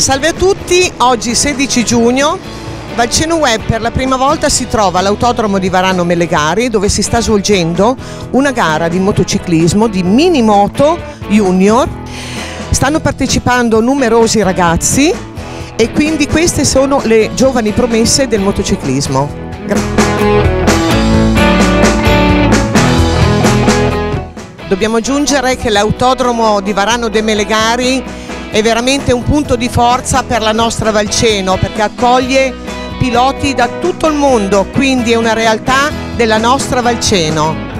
Salve a tutti, oggi 16 giugno, Valceno Web per la prima volta si trova all'autodromo di Varano Melegari, dove si sta svolgendo una gara di motociclismo di Minimoto Junior. Stanno partecipando numerosi ragazzi e quindi queste sono le giovani promesse del motociclismo. Dobbiamo aggiungere che l'autodromo di Varano de Melegari è veramente un punto di forza per la nostra Valceno, perché accoglie piloti da tutto il mondo, quindi è una realtà della nostra Valceno.